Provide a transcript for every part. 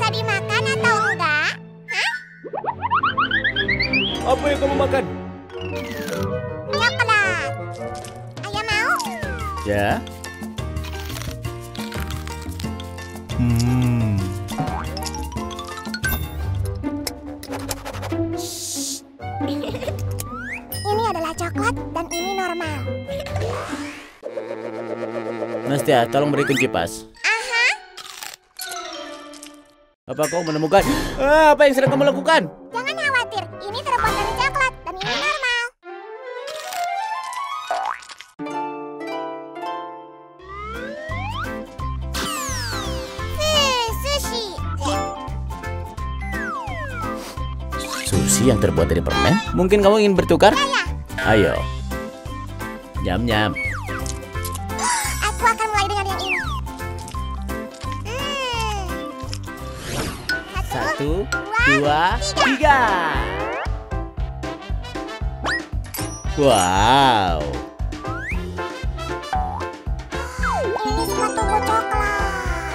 bisa dimakan atau enggak? Hah? Apa yang kamu makan? Coklat. Ayah mau? Ya. Ini adalah coklat dan ini normal. Nastia, tolong beri kunci pas. Aha. Apa kau menemukan? Apa yang sedang kamu lakukan? Jangan khawatir, ini terbuat dari coklat dan ini normal. Sushi. Sushi yang terbuat dari permen? Mungkin kamu ingin bertukar? Ya. Ayo. Nyam-nyam. Aku akan mulai dengan yang ini. Satu, dua, tiga. Wow. Ini semua tubuh coklat.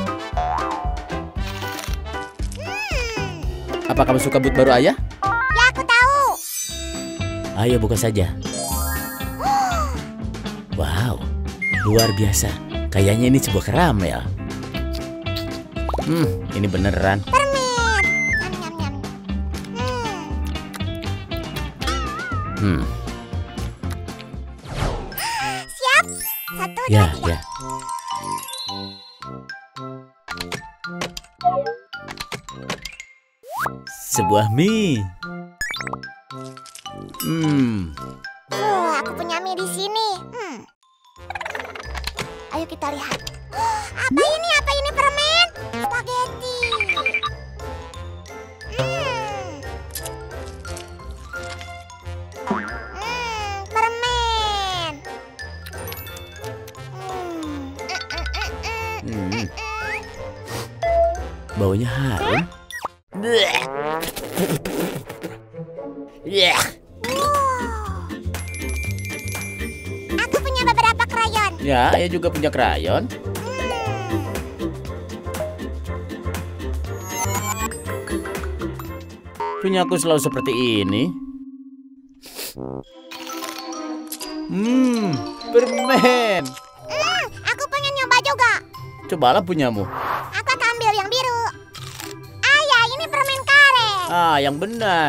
Apa kamu suka but baru ayah? Ya, aku tahu. Ayo buka saja. Wow, luar biasa. Kayaknya ini sebuah karamel. Ini beneran. Permen. Nyam, nyam, nyam. Siap? Satu, Ya, dua, tiga. ya. Sebuah mie. Aku punya mie di sini. Ayo kita lihat. Apa ini? Apa ini permen? Spaghetti. Permen. Baunya harum. Aku punya beberapa krayon. Ya, ayah juga punya krayon. Punya aku selalu seperti ini. Permen. Aku pengen nyoba juga. Cobalah punyamu. Aku akan ambil yang biru. Ayah, ini permen karet. Yang benar.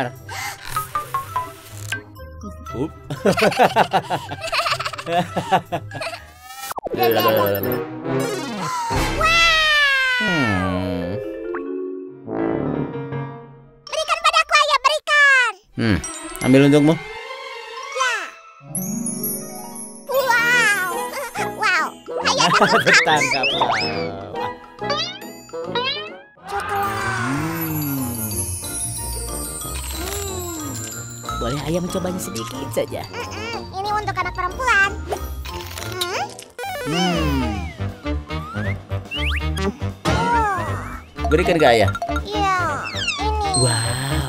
Berikan padaku, ayah, berikan. Ambil untukmu. Ya. Wow. Wow. Ayah, Tertangkap. Boleh ayah mencobanya sedikit saja. Ini untuk anak perempuan. Berikan ke ayah. Iya, ini. Wow.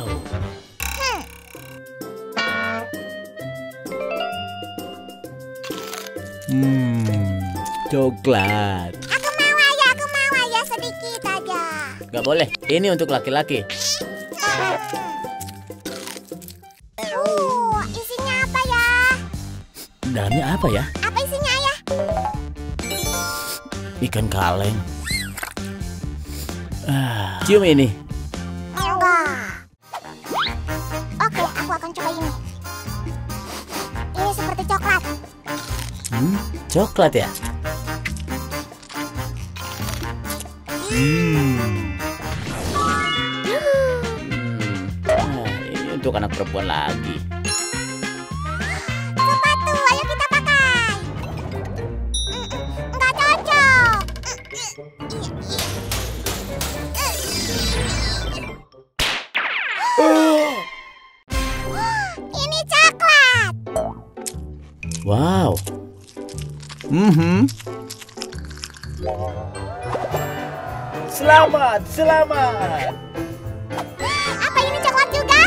Coklat. Aku mau ayah sedikit aja. Gak boleh. Ini untuk laki-laki. Isinya apa ya? Dalamnya apa ya? Apa isinya, ayah? Ikan kaleng. Cium ini. Enggak. Oke, aku akan coba ini. Ini seperti coklat. Coklat ya? Ini untuk anak perempuan lagi. Sepatu, ayo kita pakai. Enggak cocok. Ini coklat. Wow. Selamat, selamat. Apa ini coklat juga?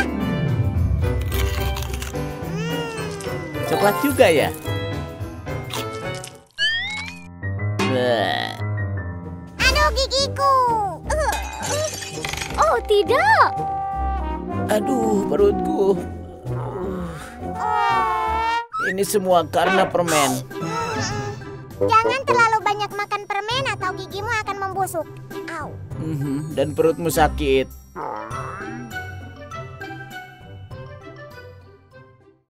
Coklat juga ya? Aduh, gigiku. Oh, tidak. Aduh, perutku. Ini semua karena permen. Jangan terlalu banyak makan permen atau gigimu akan membusuk. Au. Dan perutmu sakit.